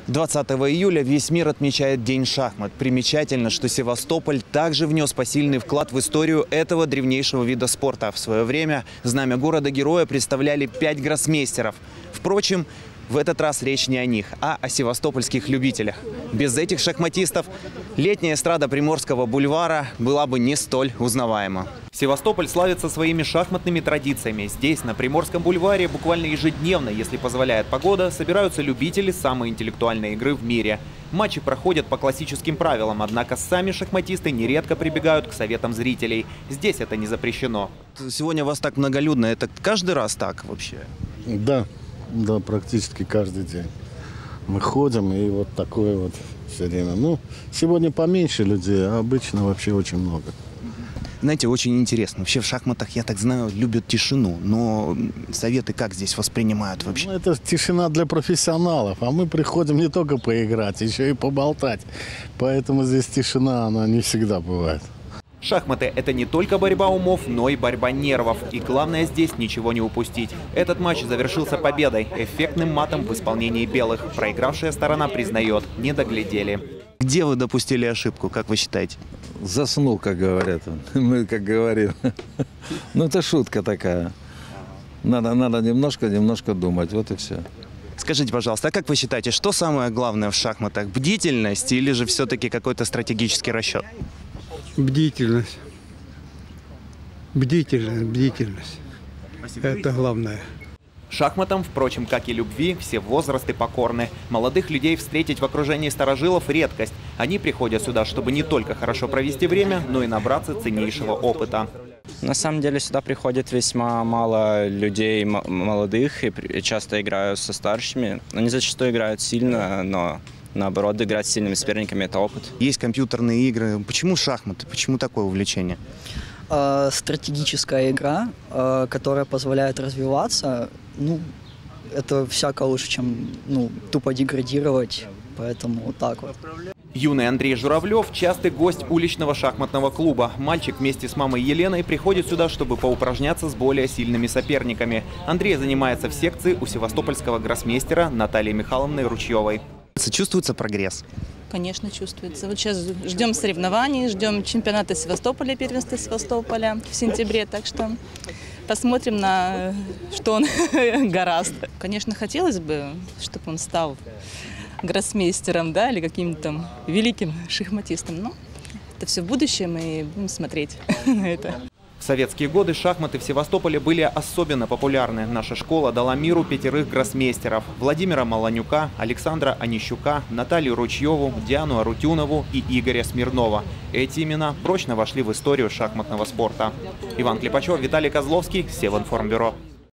20 июля весь мир отмечает День шахмат. Примечательно, что Севастополь также внес посильный вклад в историю этого древнейшего вида спорта. В свое время знамя города-героя представляли 5 гроссмейстеров. Впрочем, в этот раз речь не о них, а о севастопольских любителях. Без этих шахматистов летняя эстрада Приморского бульвара была бы не столь узнаваема. Севастополь славится своими шахматными традициями. Здесь, на Приморском бульваре, буквально ежедневно, если позволяет погода, собираются любители самой интеллектуальной игры в мире. Матчи проходят по классическим правилам, однако сами шахматисты нередко прибегают к советам зрителей. Здесь это не запрещено. Сегодня вас так многолюдно. Это каждый раз так вообще? Да, практически каждый день. Мы ходим, и вот такое вот все время. Ну, сегодня поменьше людей, а обычно вообще очень много. Знаете, очень интересно. Вообще в шахматах, я так знаю, любят тишину. Но советы как здесь воспринимают вообще? Ну, это тишина для профессионалов. А мы приходим не только поиграть, еще и поболтать. Поэтому здесь тишина, она не всегда бывает. Шахматы – это не только борьба умов, но и борьба нервов. И главное здесь ничего не упустить. Этот матч завершился победой, эффектным матом в исполнении белых. Проигравшая сторона признает – не доглядели. Где вы допустили ошибку, как вы считаете? Заснул, как говорят. Мы как говорим. Ну, это шутка такая. Надо немножко думать, вот и все. Скажите, пожалуйста, а как вы считаете, что самое главное в шахматах? Бдительность или же все-таки какой-то стратегический расчет? Бдительность. Бдительность. Это главное. Шахматам, впрочем, как и любви, все возрасты покорны. Молодых людей встретить в окружении старожилов – редкость. Они приходят сюда, чтобы не только хорошо провести время, но и набраться ценнейшего опыта. На самом деле сюда приходит весьма мало людей молодых и часто играю со старшими. Они зачастую играют сильно, но наоборот, играть с сильными соперниками – это опыт. Есть компьютерные игры. Почему шахматы? Почему такое увлечение? Стратегическая игра, которая позволяет развиваться, ну, это всяко лучше, чем тупо деградировать, поэтому вот так вот. Юный Андрей Журавлев – частый гость уличного шахматного клуба. Мальчик вместе с мамой Еленой приходит сюда, чтобы поупражняться с более сильными соперниками. Андрей занимается в секции у севастопольского гроссмейстера Натальи Михайловны Ручьевой. Чувствуется прогресс? Конечно, чувствуется. Вот сейчас ждем соревнований, ждем чемпионата Севастополя, первенства Севастополя в сентябре. Так что посмотрим, на что он гораст. Конечно, хотелось бы, чтобы он стал гроссмейстером, да, или каким-то там великим шахматистом. Но это все в будущем, и будем смотреть на это. В советские годы шахматы в Севастополе были особенно популярны. Наша школа дала миру 5 гроссмейстеров: Владимира Маланюка, Александра Онищука, Наталью Ручьеву, Диану Арутюнову и Игоря Смирнова. Эти имена прочно вошли в историю шахматного спорта. Иван Клепачев, Виталий Козловский, Севинформбюро.